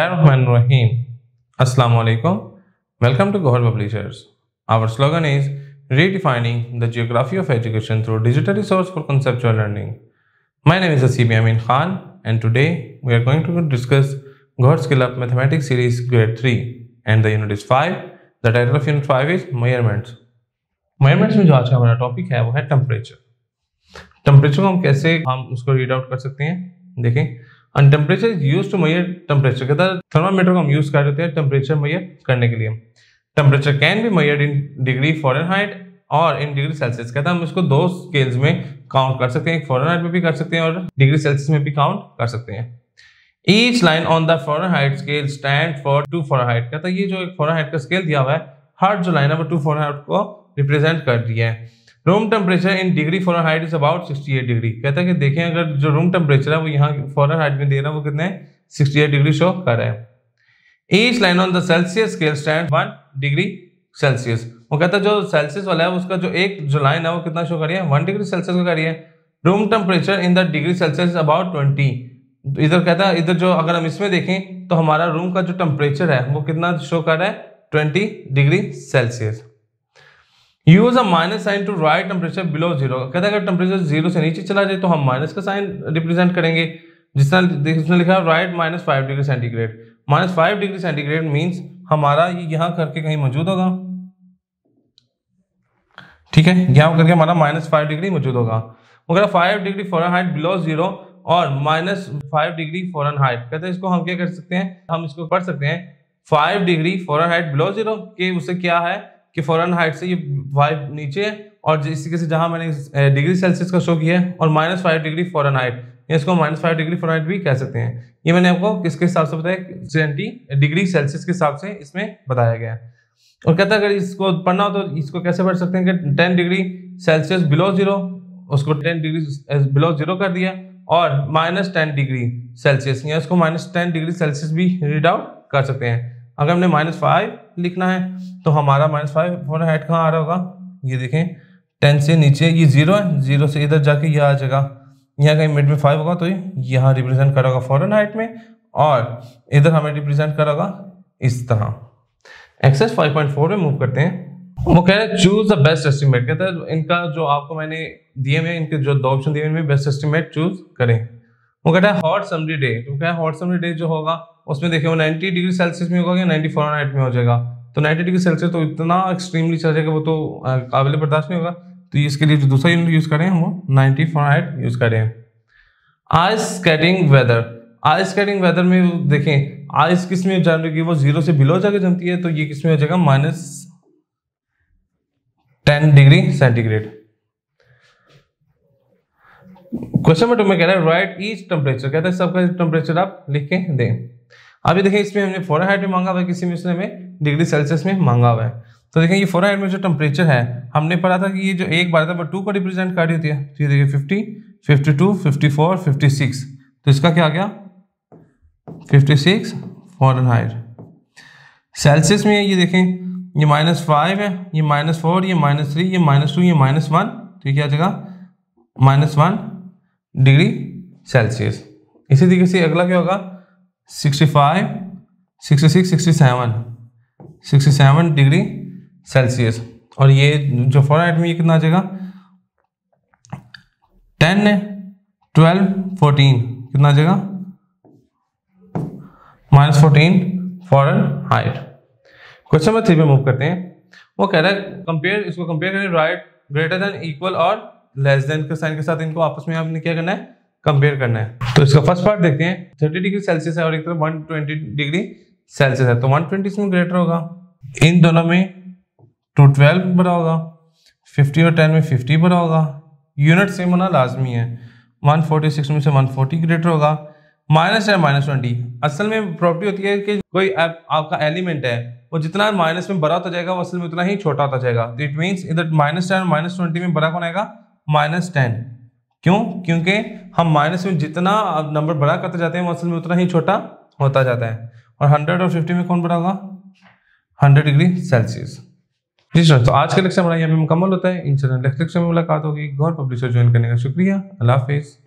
Bismillahirrahmanirrahim. Assalamu alaikum. Welcome to Gohar Publishers. Our slogan is redefining the geography of education through digital resource for conceptual learning. My name is Asibi Amin Khan and today we are going to discuss Gohar Skill Up Mathematics Series Grade 3 and the unit is 5. The title of unit 5 is Measurements. Measurements में जो आज का हमारा topic है वो है temperature. Temperature को हम उसको रीड आउट कर सकते हैं। देखें, and temperature is used to measure temperature. कहता है थर्मामीटर को हम यूज कर रहे हैं टेम्परेचर मेजर करने के लिए। Temperature can be measured in degree Fahrenheit और इन डिग्री सेल्सियस। कहता है हम इसको दो स्केल्स में काउंट कर सकते हैं, एक फ़ारेनहाइट में भी कर सकते हैं और डिग्री सेल्सियस में भी काउंट कर सकते हैं। Each line on the Fahrenheit scale stand for 2 Fahrenheit. कहता है ये जो एक फ़ारेनहाइट का स्केल दिया हुआ है, हर जो लाइन है वो 2 फ़ारेनहाइट को रिप्रेजेंट कर दिया है। Room temperature in degree Fahrenheit is about 68 degree. कहता है कि देखें अगर जो रूम टेम्परेचर है वो यहाँ फ़ारेनहाइट में दे रहा है वो कितने 68 डिग्री शो कर रहा है। Each line on the Celsius scale stand 1 degree Celsius. वो कहता है जो सेल्सियस वाला है उसका जो लाइन है वो कितना शो कर रही है 1 डिग्री सेल्सियस का कर रही है। Room temperature in the degree Celsius about 20। इधर कहता है इधर जो अगर हम इसमें देखें तो हमारा रूम का जो टेम्परेचर है वो कितना शो कर रहा है 20 degree Celsius. Use a minus sign to write temperature below zero. कहता है अगर टेम्परेचर 0 से नीचे चला जाए तो हम माइनस का साइन रिप्रेजेंट करेंगे। जिस तरह इसमें लिखा है write -5 degree centigrade. -5 degree centigrade means हमारा ये यहाँ करके कहीं मौजूद होगा, ठीक है, यहाँ करके हमारा -5 डिग्री मौजूद होगा। अगर 5 डिग्री फ़ारेनहाइट बिलो जीरो और -5 डिग्री फ़ारेनहाइट। कहते हैं इसको हम क्या कर सकते हैं, हम इसको पढ़ सकते हैं 5 डिग्री फ़ारेनहाइट बिलो जीरो कि उससे क्या है कि फ़ारेनहाइट से ये 5 नीचे है और इसी के से जहां मैंने डिग्री सेल्सियस का शो किया है और -5 डिग्री फ़ारेनहाइट, इसको -5 डिग्री फ़ारेनहाइट भी कह सकते हैं। ये मैंने आपको किसके हिसाब से बताया, डिग्री सेल्सियस के हिसाब से इसमें बताया गया है। और कहता है अगर इसको पढ़ना हो तो इसको कैसे पढ़ सकते हैं कि 10 डिग्री सेल्सियस बिलो जीरो, उसको 10 डिग्री बिलो जीरो कर दिया और -10 डिग्री सेल्सियस या इसको -10 डिग्री सेल्सियस भी रीड आउट कर सकते हैं। अगर हमने -5 लिखना है तो हमारा -5 फ़ारेनहाइट कहाँ आ रहा होगा, ये देखें 10 से नीचे ये 0 है, 0 से इधर जाके ये आ जाएगा, यहाँ कहीं मिड में 5 होगा तो यहाँ रिप्रेजेंट करेगा फ़ारेनहाइट में और इधर हमें रिप्रेजेंट करेगा इस तरह। एक्सरसाइज 5.4 में मूव करते हैं। वो कह रहे हैं चूज द बेस्ट एस्टिमेट। कहता है इनका जो आपको मैंने दिए हुए इनके जो 2 ऑप्शन दिए हुए बेस्ट एस्टिमेट चूज करें। वो कहता है हॉट समरी डे। तो क्या है हॉट समरी डे जो होगा उसमें देखिए वो 90 डिग्री सेल्सियस में होगा या 90 फ़ारेनहाइट में हो जाएगा। तो 90 डिग्री सेल्सियस तो इतना एक्सट्रीमली चल जाएगा वो तो काबिल बर्दाश्त नहीं होगा। तो इसके लिए जो दूसरा यूनिट यूज करें हम वो 90 फ़ारेनहाइट यूज करें। Ice skating weather. Ice skating weather में देखें आइस किस में जमेगी, वो 0 से बिलो जाके जमती है, तो ये किस में हो जाएगा -10 डिग्री सेंटीग्रेड। क्वेश्चन नंबर 2 में कह रहा है राइट ईच टेम्परेचर। कहता है सबका टेम्परेचर आप लिख के दें। अभी देखिए इसमें हमने फ़ारेनहाइट में मांगा हुआ है, किसी में उसने हमें डिग्री सेल्सियस में मांगा हुआ है। तो देखें ये फ़ारेनहाइट में जो टेम्परेचर है हमने पढ़ा था कि ये जो एक बार था वो 2 को रिप्रेजेंट कर रही होती है। तो ये देखिए 50, 52, 54, 56। तो इसका क्या आ गया 56 फ़ारेनहाइट। सेल्सियस में ये देखें ये -5 है, ये -4, ये -3, ये -2, ये -1। तो ये क्या आ जाएगा -1 डिग्री सेल्सियस। इसी तरीके से अगला क्या होगा 65, 66, 67 डिग्री सेल्सियस। और ये जो फ़ारेनहाइट में ये कितना आ जाएगा 10, 12, 14 कितना आ जाएगा -14 फ़ारेनहाइट। क्वेश्चन नंबर 3 में मूव करते हैं। वो कह रहा है कंपेयर, इसको कंपेयर करें राइट ग्रेटर देन, इक्वल और लेस देन के साइन के साथ इनको आपस में आपने क्या करना है कंपेयर करना है। तो इसका फर्स्ट पार्ट देखते हैं 30 डिग्री सेल्सियस है और एक तरफ 120 डिग्री सेल्सियस है, तो 120 इसमें ग्रेटर होगा। इन दोनों में 212 बड़ा होगा, 50 और 10 में 50 बड़ा होगा। यूनिट सेम होना लाजमी है। 146 में से 140 ग्रेटर होगा। -10 -20 असल में प्रॉपर्टी होती है कि कोई आपका एलिमेंट है वो जितना माइनस में बड़ा होता जाएगा वो असल में उतना ही छोटा होता जाएगा। तो इट मीन्स इधर -10 -20 में बड़ा कौन आएगा -10। क्यों? क्योंकि हम माइनस में जितना नंबर बड़ा करते जाते हैं वो असल में उतना ही छोटा होता जाता है। और 100 और 50 में कौन बड़ा होगा 100 डिग्री सेल्सियस। जी सर, तो आज का लेक्चर हमारा यहाँ पे मुकम्मल होता है। इंशाल्लाह नेक्स्ट लेक्चर में मुलाकात होगी। गौर पब्लिशर ज्वाइन करने का शुक्रिया। अल्लाह हाफिज़।